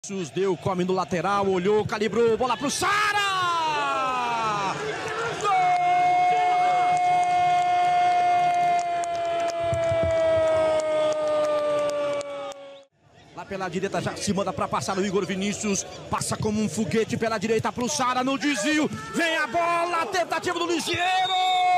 Deu, come no lateral, olhou, calibrou, bola pro Sara! Gol! Lá pela direita já se manda pra passar o Igor Vinícius, passa como um foguete pela direita pro Sara, no desvio, vem a bola, tentativa do Lisieiro!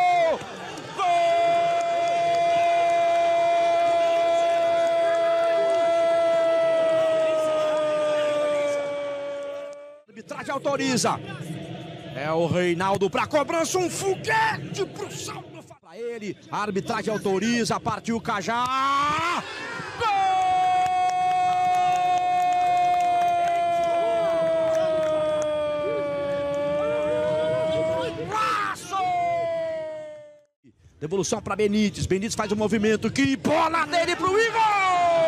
A arbitragem autoriza. É o Reinaldo para cobrança, um foguete pro salto para ele. A arbitragem autoriza, partiu o Cajá. Gol! Laço! Devolução para Benítez. Benítez faz o movimento. Que bola dele pro Igor!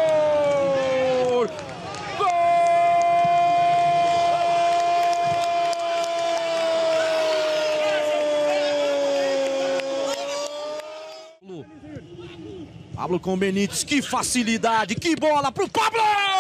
Pablo com Benítez, que facilidade, que bola pro Pablo!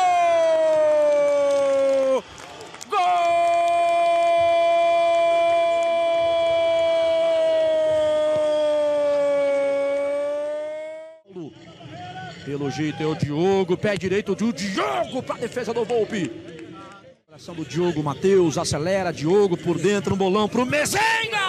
Gol! Pelo jeito é o Diogo, pé direito do Diogo para a defesa do Volpi. Coração do Diogo, Matheus, acelera, Diogo por dentro, um bolão pro Mezenga!